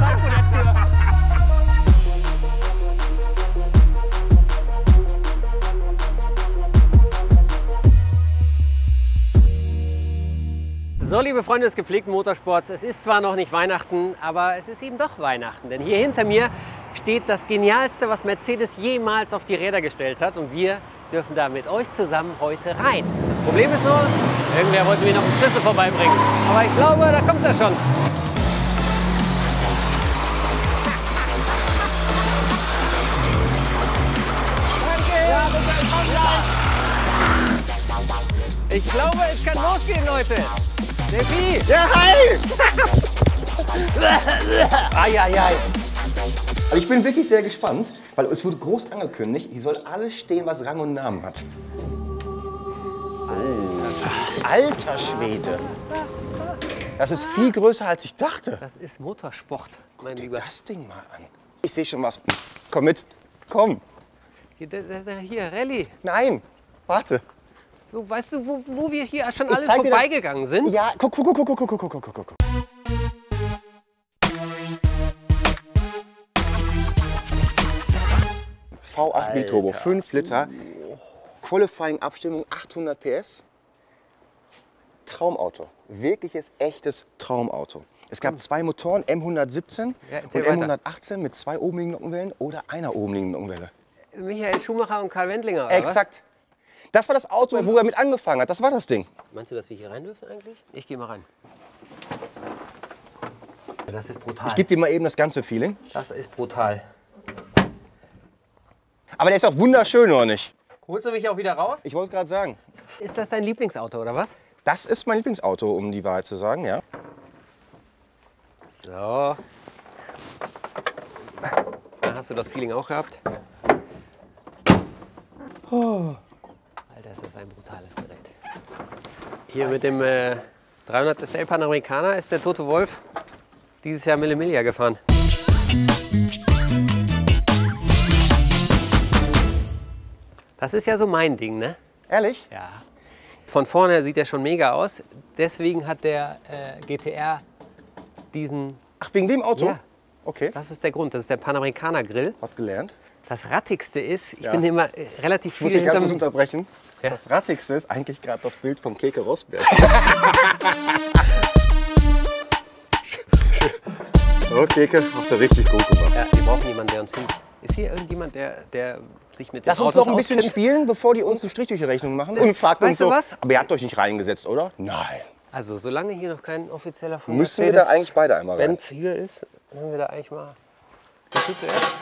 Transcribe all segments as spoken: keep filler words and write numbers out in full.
Zeit vor der Tür. So, liebe Freunde des gepflegten Motorsports, es ist zwar noch nicht Weihnachten, aber es ist eben doch Weihnachten. Denn hier hinter mir steht das Genialste, was Mercedes jemals auf die Räder gestellt hat. Und wir dürfen da mit euch zusammen heute rein. Das Problem ist nur, irgendwer wollte mir noch einen Schlüssel vorbeibringen. Aber ich glaube, da kommt er schon. Ich glaube, es kann losgehen, Leute. Steffi! Ja, hi! Eieiei. Also ich bin wirklich sehr gespannt, weil es wurde groß angekündigt, hier soll alles stehen, was Rang und Namen hat. Alter, Alter Schwede! Das ist viel größer, als ich dachte. Das ist Motorsport, mein Guck dir Lieber. das Ding mal an. Ich sehe schon was. Komm mit. Komm. Hier, der, der, hier Rallye. Nein, warte. Du, weißt du, wo, wo wir hier schon Ich alles zeig dir das- vorbeigegangen sind? Ja, guck, guck, guck, guck, guck, guck, guck, guck, guck, guck. V acht Biturbo, fünf Liter, Qualifying-Abstimmung, achthundert P S. Traumauto, wirkliches, echtes Traumauto. Es gab zwei Motoren, M hundertsiebzehn Ja, und erzähl weiter. M hundertachtzehn mit zwei oben liegenden Nockenwellen oder einer oben liegenden Nockenwelle. Michael Schumacher und Karl Wendlinger, oder Exakt. Das war das Auto, wo er mit angefangen hat. Das war das Ding. was? Meinst du, dass wir hier rein dürfen eigentlich? Ich gehe mal rein. Das ist brutal. Ich gebe dir mal eben das ganze Feeling. Das ist brutal. Aber der ist auch wunderschön, oder nicht? Holst du mich auch wieder raus? Ich wollte gerade sagen. Ist das dein Lieblingsauto, oder was? Das ist mein Lieblingsauto, um die Wahrheit zu sagen, ja. So. Dann hast du das Feeling auch gehabt. Oh. Alter, ist das ein brutales Gerät. Hier mit dem äh, dreihundert S L Panamericana ist der Toto Wolff dieses Jahr Mille Miglia gefahren. Das ist ja so mein Ding, ne? Ehrlich? Ja. Von vorne sieht er schon mega aus. Deswegen hat der äh, G T R diesen... Ach, wegen dem Auto? Ja. Okay. Das ist der Grund. Das ist der Panamericana Grill. Hat gelernt. Das Rattigste ist, ich Ja. bin immer äh, relativ Ich muss viel dich ganz kurz hinterm... unterbrechen. Ja. Das Rattigste ist eigentlich gerade das Bild vom Keke Rosberg. Oh, Keke, hast du richtig gut gemacht. Ja, wir brauchen jemanden, der uns hilft. Ist hier irgendjemand, der, der sich mit den Lass uns Autos noch ein bisschen auskennt? spielen, bevor die uns eine Strich durch die Rechnung machen. Und fragt uns Weißt du so, was? aber ihr habt euch nicht reingesetzt, oder? Nein. Also, solange hier noch kein offizieller von Müssen wir da eigentlich beide einmal rein? Benz hier ist, können wir da eigentlich mal... Bist du zuerst?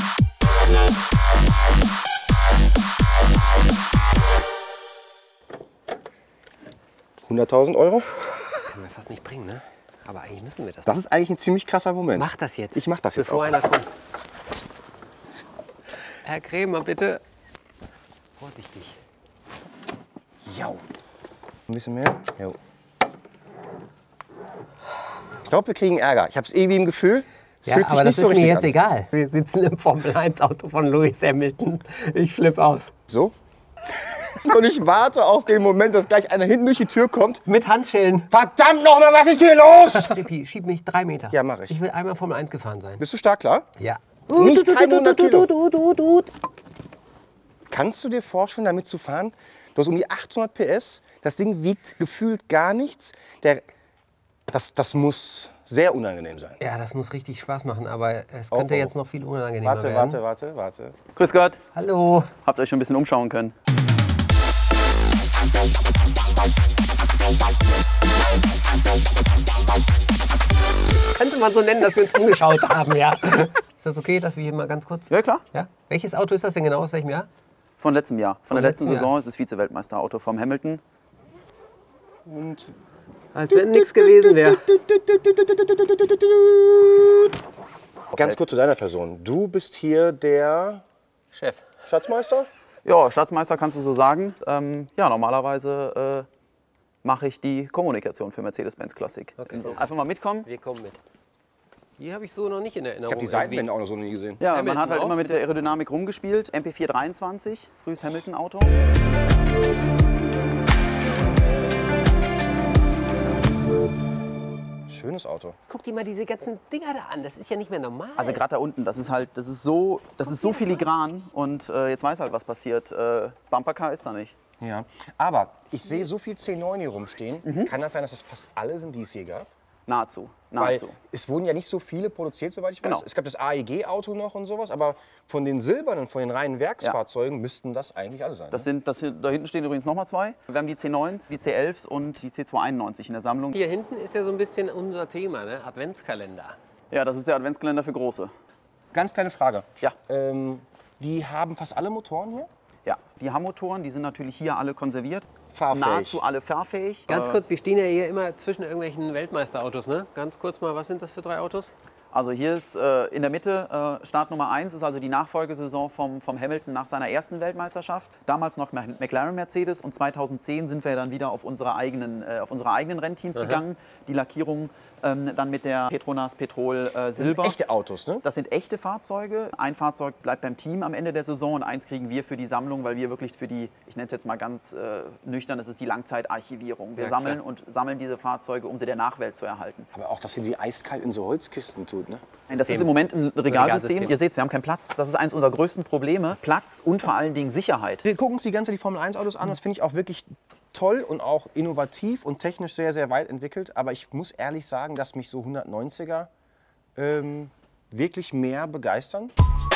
hunderttausend Euro? Das können wir fast nicht bringen, ne? Aber eigentlich müssen wir das. Das ist eigentlich ein ziemlich krasser Moment. Mach das jetzt. Ich mach das jetzt Bevor auch. einer kommt. Herr Krämer, bitte. Vorsichtig. Jo. Ein bisschen mehr? Jo. Ich glaube, wir kriegen Ärger. Ich habe es irgendwie im Gefühl. Es Ja, fühlt sich aber das nicht ist so mir richtig jetzt an. egal. Wir sitzen im Formel eins Auto von Lewis Hamilton. Ich flippe aus. So? Und ich warte auf den Moment, dass gleich einer hinten durch die Tür kommt. Mit Handschellen. Verdammt nochmal, was ist hier los? Tippi, schieb mich drei Meter. Ja, mach ich. Ich will einmal Formel eins gefahren sein. Bist du stark, klar? Ja. Nicht dreihundert Kilo. Kannst du dir vorstellen, damit zu fahren? Du hast um die achthundert P S. Das Ding wiegt gefühlt gar nichts. Der, das, das muss sehr unangenehm sein. Ja, das muss richtig Spaß machen, aber es könnte Oh, oh. jetzt noch viel unangenehmer Warte, werden. warte, warte, warte. Grüß Gott. Hallo. Habt ihr euch schon ein bisschen umschauen können? Könnte man so nennen, dass wir uns umgeschaut haben, ja. Ist das okay, dass wir hier mal ganz kurz... Ja, klar. Ja? Welches Auto ist das denn genau? Aus welchem Jahr? Von letztem Jahr. Von, Von der letzten letzten Saison ist es Vize-Weltmeisterauto vom Hamilton. Und Als wenn nichts gewesen wäre. ganz kurz zu deiner Person. Du bist hier der Chef. Schatzmeister? Ja, Schatzmeister kannst du so sagen. Ähm, ja, normalerweise äh, mache ich die Kommunikation für Mercedes-Benz Classic. Okay. So, einfach mal mitkommen. Wir kommen mit. Die habe ich so noch nicht in Ich Erinnerung. habe die Seitenwände auch noch so nie gesehen. Ja, Hamilton man hat halt auch? immer mit der Aerodynamik rumgespielt. M P vier dreiundzwanzig, frühes Hamilton-Auto. Schönes Auto. Guck dir mal diese ganzen Dinger da an. Das ist ja nicht mehr normal. Also gerade da unten, das ist halt, das ist so, das ist so filigran und äh, jetzt weiß halt, was passiert. Äh, Bumpercar ist da nicht. Ja, aber ich sehe so viel C neun hier rumstehen. Mhm. Kann das sein, dass das fast alle sind, die es hier gab? Nahezu, Weil nahezu. es wurden ja nicht so viele produziert, soweit ich weiß. Genau. Es gab das A E G-Auto noch und sowas, aber von den silbernen, von den reinen Werksfahrzeugen müssten das eigentlich alle sein. Das ne? sind, das hier, da hinten stehen übrigens nochmal zwei. Wir haben die C neuns, die C elfs und die C zweihunderteinundneunzig in der Sammlung. Hier hinten ist ja so ein bisschen unser Thema, ne? Adventskalender. Ja, das ist der Adventskalender für Große. Ganz kleine Frage. Ja. Ähm, die haben fast alle Motoren hier? Ja, die Hammmotoren, die sind natürlich hier alle konserviert. Fahrfähig. Nahezu alle fahrfähig. Ganz Äh, kurz, wir stehen ja hier immer zwischen irgendwelchen Weltmeisterautos, ne? Ganz kurz mal, was sind das für drei Autos? Also hier ist äh, in der Mitte äh, Start Nummer eins, ist also die Nachfolgesaison vom, vom Hamilton nach seiner ersten Weltmeisterschaft. Damals noch McLaren Mercedes und zweitausendzehn sind wir dann wieder auf unsere eigenen, äh, auf unsere eigenen Rennteams Aha. gegangen. Die Lackierung ähm, dann mit der Petronas Petrol äh, Silber. Echte Autos, ne? Das sind echte Fahrzeuge. Ein Fahrzeug bleibt beim Team am Ende der Saison und eins kriegen wir für die Sammlung, weil wir wirklich für die, ich nenne es jetzt mal ganz äh, nüchtern, das ist die Langzeitarchivierung. Wir Ja, sammeln klar. und sammeln diese Fahrzeuge, um sie der Nachwelt zu erhalten. Aber auch, dass ihr die eiskalt in so Holzkisten tut, ne? Nein, das ist System. im Moment ein Regalsystem. Regalsystem. Ihr seht, wir haben keinen Platz. Das ist eines unserer größten Probleme. Platz und vor allen Dingen Sicherheit. Wir gucken uns die ganze Zeit die Formel eins Autos an. Das finde ich auch wirklich toll und auch innovativ und technisch sehr, sehr weit entwickelt. Aber ich muss ehrlich sagen, dass mich so hundertneunziger ähm, wirklich mehr begeistern.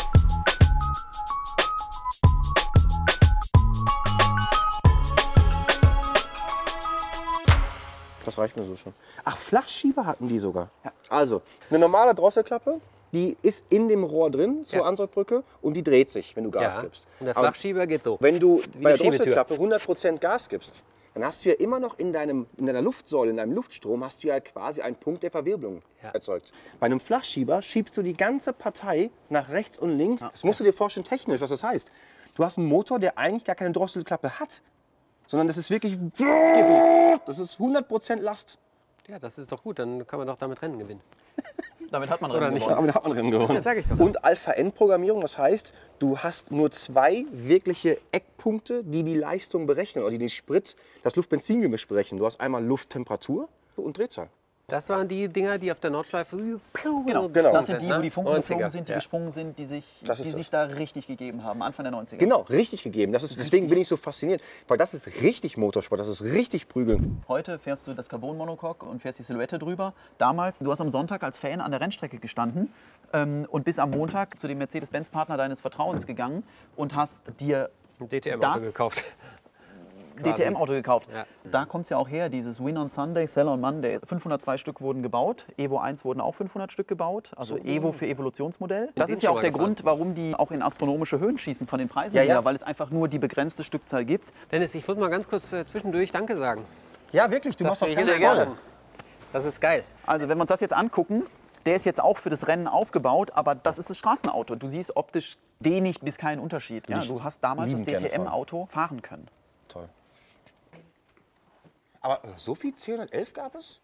Das reicht mir so schon. Ach, Flachschieber hatten die sogar. Ja. Also, eine normale Drosselklappe, die ist in dem Rohr drin zur Ja. Ansaugbrücke und die dreht sich, wenn du Gas Ja. gibst. Und der Aber Flachschieber geht so. wenn du Wie bei eine der Schiebetür. Drosselklappe hundert Prozent Gas gibst, dann hast du ja immer noch in, deinem, in deiner Luftsäule, in deinem Luftstrom, hast du ja quasi einen Punkt der Verwirbelung Ja. erzeugt. Bei einem Flachschieber schiebst du die ganze Partei nach rechts und links. Das musst du dir vorstellen technisch, was das heißt. Du hast einen Motor, der eigentlich gar keine Drosselklappe hat, sondern das ist wirklich, das ist hundert Prozent Last. Ja, das ist doch gut, dann kann man doch damit Rennen gewinnen. Damit hat man Oder Rennen nicht? gewonnen. Aber da hat man drin gewonnen. Ja, sag ich doch. Und Alpha-N-Programmierung, das heißt, du hast nur zwei wirkliche Eckpunkte, die die Leistung berechnen oder die den Sprit, das Luft-Benzin-Gemisch berechnen. Du hast einmal Lufttemperatur und Drehzahl. Das waren die Dinger, die auf der Nordschleife. Genau, Genau. das sind die, wo die Funken neunziger. geflogen sind, die Ja. gesprungen sind, die sich, Das ist die das. sich da richtig gegeben haben, Anfang der neunziger. Genau, richtig gegeben. Das ist, deswegen bin ich so fasziniert, weil das ist richtig Motorsport, das ist richtig Prügeln. Heute fährst du das Carbon-Monocoque und fährst die Silhouette drüber. Damals, du hast am Sonntag als Fan an der Rennstrecke gestanden ähm, und bist am Montag zu dem Mercedes-Benz-Partner deines Vertrauens gegangen und hast dir Ein D T M-Auto Das- gekauft. D T M-Auto gekauft. Ja. Da kommt es ja auch her, dieses Win on Sunday, Sell on Monday. fünfhundertzwei Stück wurden gebaut, Evo eins wurden auch fünfhundert Stück gebaut, also Evo für Evolutionsmodell. Das den ist ja schon auch mal der gefahren. Grund, warum die auch in astronomische Höhen schießen von den Preisen Ja, ja. her, weil es einfach nur die begrenzte Stückzahl gibt. Dennis, ich wollte mal ganz kurz äh, zwischendurch Danke sagen. Ja, wirklich, du machst das wir ganz hier toll. gerne. Das ist geil. Also wenn wir uns das jetzt angucken, der ist jetzt auch für das Rennen aufgebaut, aber das ist das Straßenauto. Du siehst optisch wenig bis keinen Unterschied. Ja, Ich du hast damals das liebend gerne D T M-Auto fahren können. Toll. Aber äh, so viel C hundertelf gab es?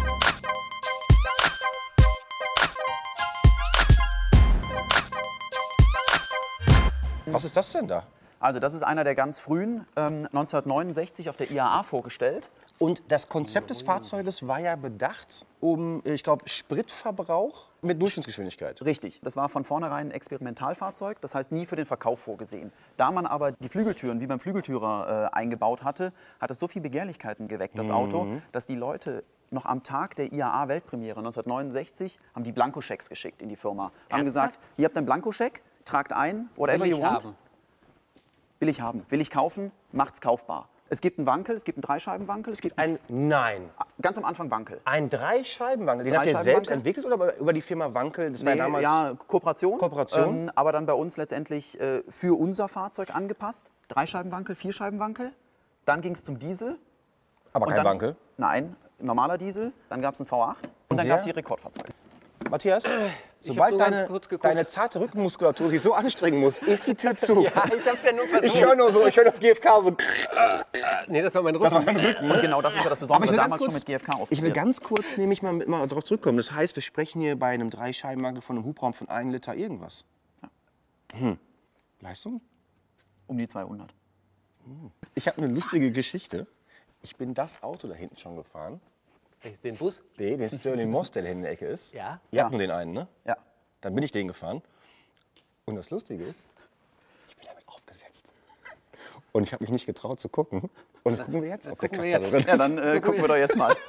Was ist das denn da? Also das ist einer der ganz frühen, ähm, neunzehnhundertneunundsechzig auf der I A A vorgestellt. Und das Konzept des Fahrzeuges war ja bedacht, um, ich glaube, Spritverbrauch mit Durchschnittsgeschwindigkeit. Richtig, das war von vornherein ein Experimentalfahrzeug, das heißt nie für den Verkauf vorgesehen. Da man aber die Flügeltüren wie beim Flügeltürer äh, eingebaut hatte, hat es so viel Begehrlichkeiten geweckt, das Auto, dass die Leute noch am Tag der I A A-Weltpremiere neunzehnhundertneunundsechzig haben die Blankoschecks geschickt in die Firma. Haben Ernsthaft? gesagt, hier habt ihr einen Blankoscheck, tragt ein, whatever Will you ich want. haben. Will ich haben, will ich kaufen, macht's kaufbar. Es gibt einen Wankel, es gibt einen Dreischeibenwankel, es gibt Ein, nein, ganz am Anfang Wankel. ein Dreischeibenwankel. Den habt ihr Dreischeibenwankel? selbst entwickelt oder über die Firma Wankel? Das war Nee, damals ja, Kooperation. Kooperation. Ähm, aber dann bei uns letztendlich äh, für unser Fahrzeug angepasst. Dreischeibenwankel, Vierscheibenwankel. Dann ging es zum Diesel. aber Und kein dann, Wankel. Nein, normaler Diesel. Dann gab es einen V acht. Und dann sehr? gab es die Rekordfahrzeuge. Matthias, hab sobald nur ganz deine, kurz geguckt. deine zarte Rückenmuskulatur sich so anstrengen muss, ist die Tür zu. Ja, ich hab's ja nur versucht. Ich höre nur so, ich höre das G F K so. Nee, das war mein Rücken. Und genau das ist ja das Besondere, ich will ganz damals schon kurz- mit G F K Ich will ausprobiert. ganz kurz nämlich mal, mal darauf zurückkommen. Das heißt, wir sprechen hier bei einem Dreischeibenwankel von einem Hubraum von einem Liter irgendwas. Hm. Leistung? Um die zweihundert. Ich habe eine lustige Geschichte. Ich bin das Auto da hinten schon gefahren. Welches, den Bus? Nee, den Stirling Moss, der in der Ecke ist. Ja. Ihr Ja. habt nur den einen, ne? Ja. Dann bin ich den gefahren. Und das Lustige ist, ich bin damit aufgesetzt. Und ich habe mich nicht getraut zu gucken. Und das gucken wir jetzt, ob der gucken wir Kratzer jetzt. drin ist. Ja, dann äh, gucken wir doch jetzt mal.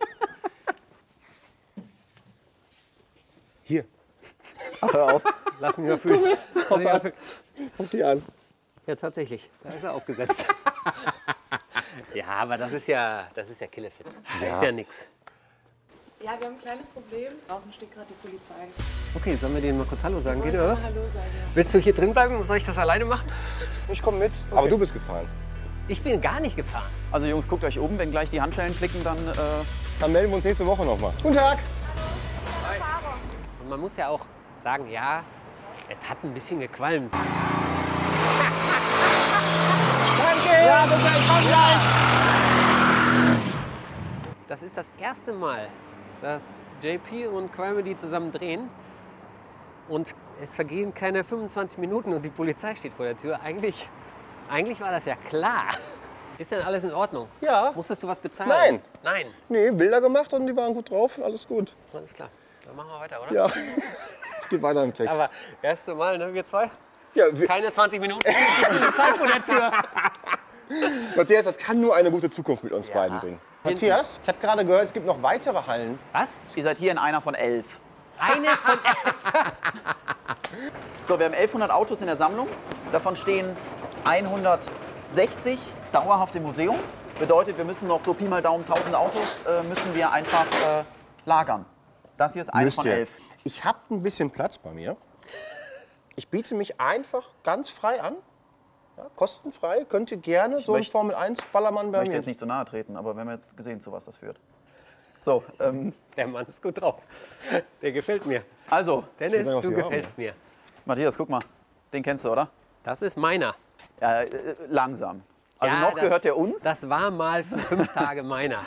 Hier, Hör auf. Lass mich mal fühlen. Lass mich mal fühlen. guck sie an. Ja, tatsächlich. Da ist er aufgesetzt. Ja, aber das ist ja, das ist ja Killefitz. Da ist ja nix. Ja, wir haben ein kleines Problem. Draußen steht gerade die Polizei. Okay, sollen wir denen mal kurz Hallo sagen? Geht Wollen oder wir was? mal Hallo sagen, ja. Willst du hier drin bleiben? Soll ich das alleine machen? Ich komme mit, aber du bist gefahren. Ich bin gar nicht gefahren. Also Jungs, guckt euch um, wenn gleich die Handschellen klicken, dann äh, Dann melden wir uns nächste Woche nochmal. Guten Tag. Und man muss ja auch sagen, ja, es hat ein bisschen gequalmt. Danke! Ja, bitte, ich komm gleich! Das ist das erste Mal, dass J P und Qualmedy zusammen drehen. Und es vergehen keine fünfundzwanzig Minuten und die Polizei steht vor der Tür. Eigentlich, eigentlich war das ja klar. Ist denn alles in Ordnung? Ja. Musstest du was bezahlen? Nein. Nein. Nee, Bilder gemacht und die waren gut drauf. Alles gut. Alles klar. Dann machen wir weiter, oder? Ja. Ich gehe weiter im Text. Aber erste Mal, ne, wir zwei? ja, wir, Keine zwanzig Minuten, die Polizei vor der Tür. Matthias, das kann nur eine gute Zukunft mit uns Ja. beiden bringen. Matthias, ich habe gerade gehört, es gibt noch weitere Hallen. Was? ihr seid hier in einer von elf. Eine von So, wir haben elfhundert Autos in der Sammlung. Davon stehen hundertsechzig dauerhaft im Museum. Bedeutet, wir müssen noch so Pi mal Daumen tausend Autos äh, müssen wir einfach äh, lagern. Das hier ist eine Müsst von ihr. elf. Ich habe ein bisschen Platz bei mir. Ich biete mich einfach ganz frei an. Ja, kostenfrei. Könnt ihr gerne so einen möchte- Formel eins Ballermann bei Ich möchte mir. jetzt nicht zu nahe treten, aber wir haben ja gesehen, zu was das führt. So, ähm, Der Mann ist gut drauf. Der gefällt mir. also, Dennis, will, was du Sie gefällst mir. Matthias, guck mal. Den kennst du, oder? Das ist meiner. Ja, äh, langsam. Also Ja, noch das- gehört der uns. Das war mal für fünf Tage meiner.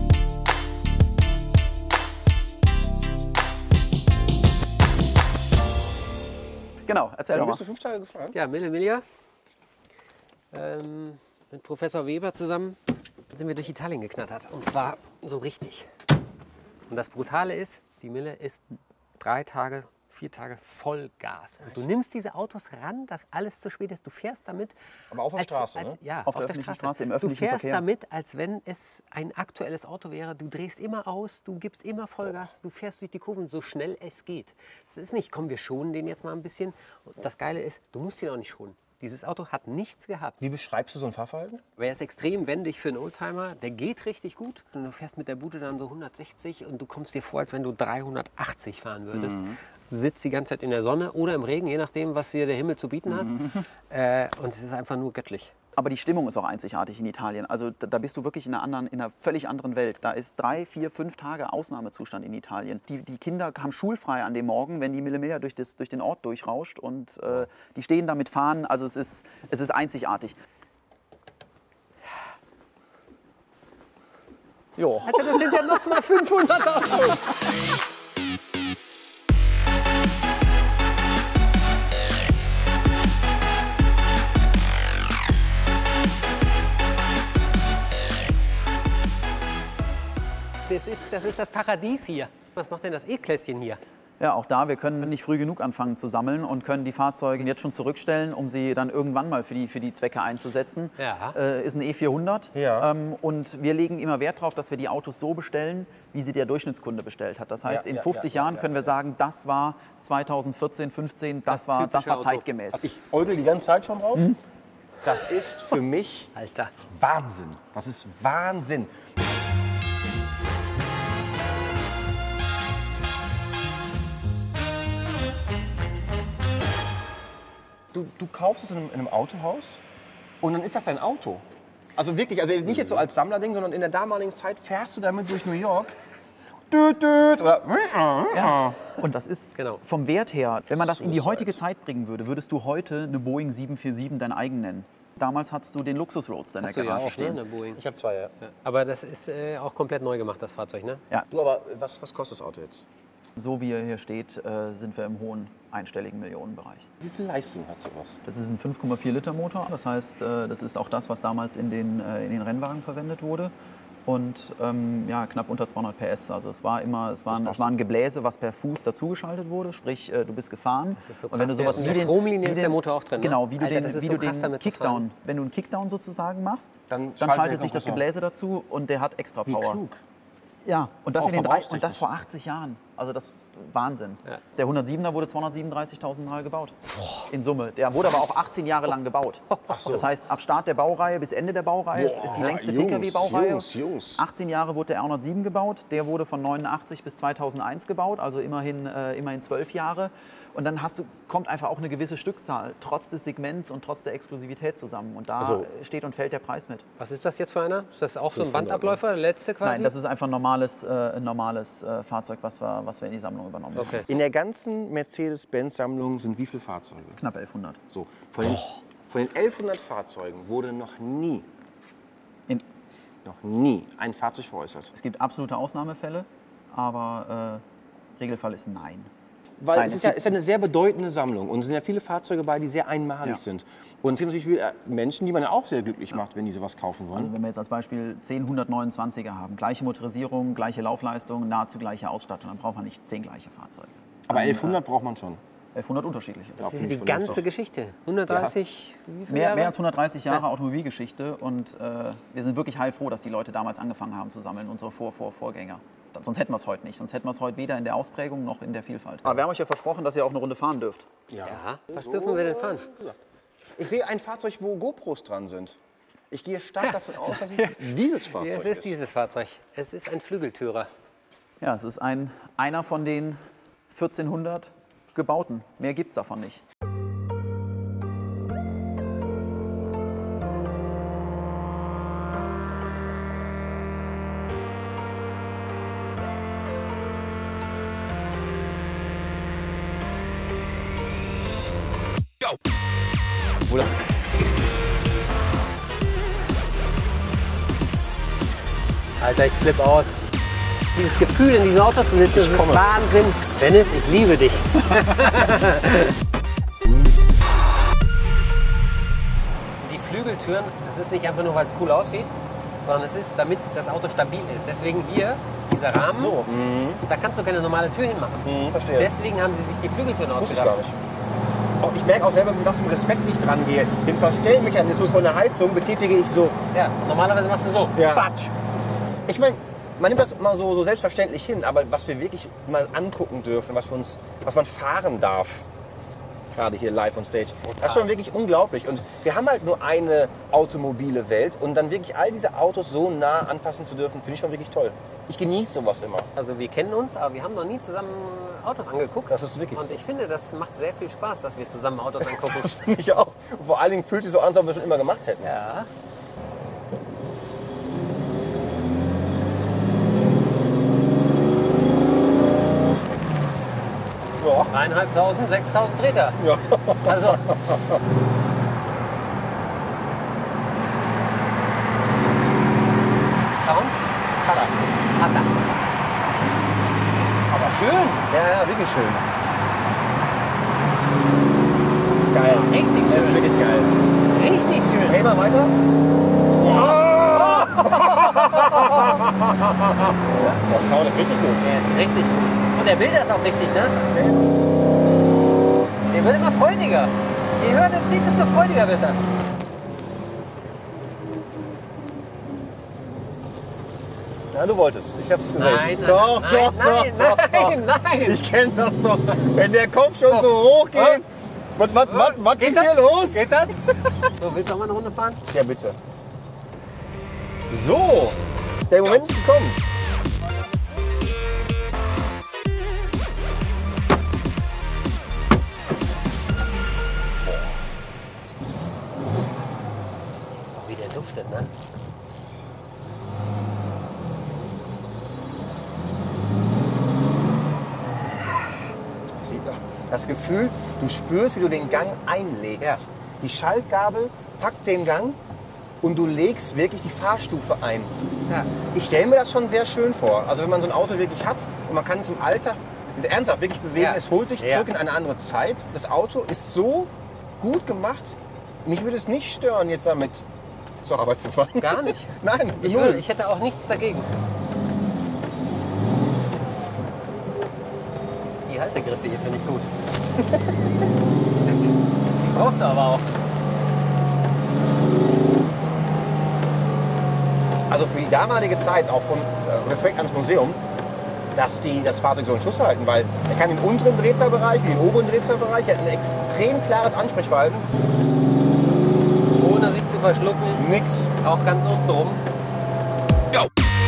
Genau, erzähl Dann doch mal. bist du fünf Tage gefahren? Ja, Mille Miglia. Ähm, mit Professor Weber zusammen sind wir durch Italien geknattert. Und zwar so richtig. Und das Brutale ist, die Mille ist drei Tage, vier Tage Vollgas. Und du nimmst diese Autos ran, dass alles zu spät ist. Du fährst damit. Aber auf der als, Straße, als, ne? Ja, Auf der öffentlichen Straße, im öffentlichen Du fährst Verkehr. damit, als wenn es ein aktuelles Auto wäre. Du drehst immer aus, du gibst immer Vollgas, du fährst durch die Kurven so schnell es geht. Es ist nicht, komm, wir schonen den jetzt mal ein bisschen. Und das Geile ist, du musst ihn auch nicht schonen. Dieses Auto hat nichts gehabt. Wie beschreibst du so ein Fahrverhalten? Er ist extrem wendig für einen Oldtimer. Der geht richtig gut. Und du fährst mit der Bude dann so hundertsechzig und du kommst dir vor, als wenn du dreihundertachtzig fahren würdest. Du sitzt die ganze Zeit in der Sonne oder im Regen, je nachdem, was dir der Himmel zu bieten hat. Äh, und es ist einfach nur göttlich. Aber die Stimmung ist auch einzigartig in Italien. Also da, da bist du wirklich in einer, anderen, in einer völlig anderen Welt. Da ist drei, vier, fünf Tage Ausnahmezustand in Italien. Die, die Kinder haben schulfrei an dem Morgen, wenn die Mille Miglia durch, das, durch den Ort durchrauscht. Und äh, die stehen da mit Fahnen. Also es ist, es ist einzigartig. Jo. Also das sind ja noch mal fünfhundert Autos. Das ist, das ist das Paradies hier. Was macht denn das E-Klässchen hier? Ja, auch da, wir können nicht früh genug anfangen zu sammeln und können die Fahrzeuge jetzt schon zurückstellen, um sie dann irgendwann mal für die, für die Zwecke einzusetzen. Ja. Äh, ist ein E vierhundert. Ja. Ähm, und wir legen immer Wert darauf, dass wir die Autos so bestellen, wie sie der Durchschnittskunde bestellt hat. Das heißt, Ja, in ja, fünfzig ja, Jahren ja, können wir sagen, das war zweitausendvierzehn, fünfzehn, das, Das war, das typische war Auto. zeitgemäß. Ich äugel die ganze Zeit schon drauf. Das ist für mich Alter. Wahnsinn. Das ist Wahnsinn. Du, du kaufst es in einem, in einem Autohaus und dann ist das dein Auto. Also wirklich, also nicht jetzt so als Sammlerding, sondern in der damaligen Zeit fährst du damit durch New York. Düt, düt, oder Ja. Und das ist Genau. vom Wert her, wenn man das in die So heutige Zeit bringen würde, würdest du heute eine Boeing sieben vier sieben dein eigen nennen. Damals hattest du den Luxus-Roadster in der Hast du ja Garage auch, ne, stehen. eine Boeing. Ich habe zwei, ja. Ja. Aber das ist äh, auch komplett neu gemacht, das Fahrzeug, ne? Ja. Du, aber was, was kostet das Auto jetzt? So wie er hier steht, äh, sind wir im hohen einstelligen Millionenbereich. Wie viel Leistung hat sowas? Das ist ein fünf Komma vier Liter Motor. Das heißt, äh, das ist auch das, was damals in den, äh, in den Rennwagen verwendet wurde. und ähm, ja, knapp unter zweihundert P S. Also es war immer, es war, ein, es war ein Gebläse, was per Fuß dazugeschaltet wurde, sprich äh, du bist gefahren. Das ist so krass. Und wenn du sowas in wie der den, Stromlinie wie ist den, der Motor auch drin. Ne? Genau, wie du Alter, den, das ist wie so du krass, den damit zu fahren. Kickdown, wenn du einen Kickdown sozusagen machst, Dann dann, schaltet schaltet der sich das Kompressor. Gebläse dazu und der hat extra Wie Power. klug. Ja, und das, Auch in den drei, und verbrauchstechnisch. das vor achtzig Jahren. Also das ist Wahnsinn. Ja. Der hundertsiebener wurde zweihundertsiebenunddreißigtausend Mal gebaut. In Summe. Der wurde aber auch achtzehn Jahre lang gebaut. so. Das heißt, ab Start der Baureihe bis Ende der Baureihe Boah, ist die längste Jungs, P K W-Baureihe. Jungs, Jungs. achtzehn Jahre wurde der R hundertsieben gebaut. Der wurde von neunundachtzig bis zweitausendeins gebaut, also immerhin, äh, immerhin zwölf Jahre. Und dann hast du, kommt einfach auch eine gewisse Stückzahl, trotz des Segments und trotz der Exklusivität zusammen. Und da Also- steht und fällt der Preis mit. Was ist das jetzt für einer? Ist das auch so ein fünfhundert, Bandabläufer, der letzte quasi? Nein, das ist einfach ein normales, äh, ein normales äh, Fahrzeug, was wir, was wir in die Sammlung übernommen haben. Okay. In der ganzen Mercedes-Benz-Sammlung sind wie viele Fahrzeuge? Knapp elfhundert. So, von den, von den elfhundert Fahrzeugen wurde noch nie, In, noch nie ein Fahrzeug veräußert. es gibt absolute Ausnahmefälle, aber äh, Regelfall ist nein. Weil Nein, es es ist ja, gibt- ist ja eine sehr bedeutende Sammlung und es sind ja viele Fahrzeuge bei, die sehr einmalig Ja. sind. Und es gibt natürlich viele Menschen, die man ja auch sehr glücklich macht, wenn die sowas kaufen wollen. Also wenn wir jetzt als Beispiel zehn hundertneunundzwanziger haben, gleiche Motorisierung, gleiche Laufleistung, nahezu gleiche Ausstattung, dann braucht man nicht zehn gleiche Fahrzeuge. Aber Dann, elfhundert braucht man schon. äh, elfhundert unterschiedliche. Das ist ja finde die ich von uns ganze doch. Geschichte. hundertdreißig, wie viele Mehr, Jahre? mehr als hundertdreißig Jahre Automobilgeschichte und äh, wir sind wirklich heilfroh, dass die Leute damals angefangen haben zu sammeln, unsere Vor -Vor Vorgänger. Sonst hätten wir es heute nicht. Sonst hätten wir es heute weder in der Ausprägung noch in der Vielfalt. Aber wir haben euch ja versprochen, dass ihr auch eine Runde fahren dürft. Ja, was dürfen wir denn fahren? Ich sehe ein Fahrzeug, wo GoPros dran sind. Ich gehe stark davon aus, dass es dieses Ja, Fahrzeug es ist dieses Fahrzeug. Es ist ein Flügeltürer. Ja, es ist ein, einer von den vierzehnhundert gebauten. Mehr gibt es davon nicht. Oder? Alter, ich flipp aus. Dieses Gefühl, in diesem Auto zu sitzen, das ist komme. Wahnsinn. Dennis, ich liebe dich. Die Flügeltüren, das ist nicht einfach nur, weil es cool aussieht, sondern es ist, damit das Auto stabil ist. Deswegen hier, dieser Rahmen, So, da kannst du keine normale Tür hinmachen. mhm, verstehe. Deswegen haben sie sich die Flügeltüren Wusste ich ausgedacht. gar nicht. Oh, ich merke auch selber, mit was für einem Respekt ich dran gehe. Den Verstellmechanismus von der Heizung betätige ich so. Ja, normalerweise machst du so. Ja. Batsch. Ich meine, man nimmt das immer so, so selbstverständlich hin, aber was wir wirklich mal angucken dürfen, was, wir uns, was man fahren darf, gerade hier live on stage, das ist schon wirklich unglaublich. Und wir haben halt nur eine automobile Welt und dann wirklich all diese Autos so nah anfassen zu dürfen, finde ich schon wirklich toll. Ich genieße sowas immer. Also wir kennen uns, aber wir haben noch nie zusammen Autos angeguckt. Das ist wirklich Und so. ich finde, das macht sehr viel Spaß, dass wir zusammen Autos angucken. Das finde ich auch. Und vor allen Dingen fühlt sich so an, als ob wir es schon immer gemacht hätten. Ja. Ja. Dreieinhalbtausend, sechstausend Treter. Ja. Also. Sound? Hat er. Hat er. Aber schön. Ja, ja, wirklich schön. Ist geil. Richtig Das ist schön. wirklich geil. Richtig schön. Hey, mal weiter. Der Sound ist richtig gut. Der ist richtig gut. Und er will das auch richtig, ne? Der wird immer freudiger. Je höher der fliegt, desto freudiger wird er. Ja, du wolltest. Ich hab's gesehen. Nein, nein, doch, nein, doch, nein, doch, nein, doch, nein, doch. nein. Ich kenne das doch. Wenn der Kopf schon so hoch geht. Was, was, was, was Geht ist das? hier los? Geht das? So, willst du auch mal eine Runde fahren? Ja, bitte. So, der Moment ist gekommen. Wie der duftet, ne? Das Gefühl, du spürst, wie du den Gang einlegst. Ja. Die Schaltgabel packt den Gang und du legst wirklich die Fahrstufe ein. Ja. Ich stelle mir das schon sehr schön vor. Also wenn man so ein Auto wirklich hat und man kann es im Alltag ernsthaft wirklich bewegen, Ja. es holt dich Ja. zurück in eine andere Zeit. Das Auto ist so gut gemacht, mich würde es nicht stören, jetzt damit zur Arbeit zu fahren. Gar nicht. Nein, Ich, null. würde, ich hätte auch nichts dagegen. Die Haltegriffe hier finde ich gut. Die brauchst du aber auch. Also für die damalige Zeit, auch von äh, Respekt ans Museum, dass die das Fahrzeug so einen Schuss halten, weil er kann den unteren Drehzahlbereich wie den oberen Drehzahlbereich, er hat ein extrem klares Ansprechverhalten. Ohne sich zu verschlucken. Nix. Auch ganz unten rum. Go!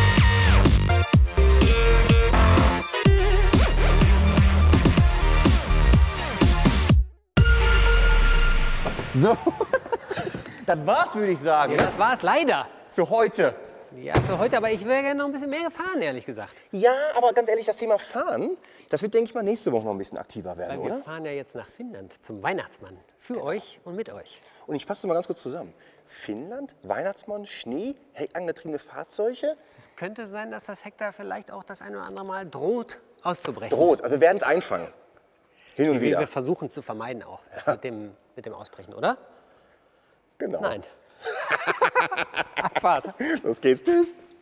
So, das war's, würde ich sagen, Ja, das war's leider. für heute. Ja, für heute, aber ich wäre gerne noch ein bisschen mehr gefahren, ehrlich gesagt. Ja, aber ganz ehrlich, das Thema Fahren, das wird, denke ich mal, nächste Woche noch ein bisschen aktiver werden, Weil wir oder? fahren ja jetzt nach Finnland zum Weihnachtsmann. Für euch und mit euch. Und ich fasse mal ganz kurz zusammen. Finnland, Weihnachtsmann, Schnee, heckangetriebene Fahrzeuge. Es könnte sein, dass das Heck da vielleicht auch das ein oder andere Mal droht auszubrechen. Droht, also wir werden es einfangen. Hin und Wir, wieder. wir versuchen es zu vermeiden auch, das mit dem, mit dem Ausbrechen, oder? Genau. Nein. Abfahrt. Los geht's, tschüss.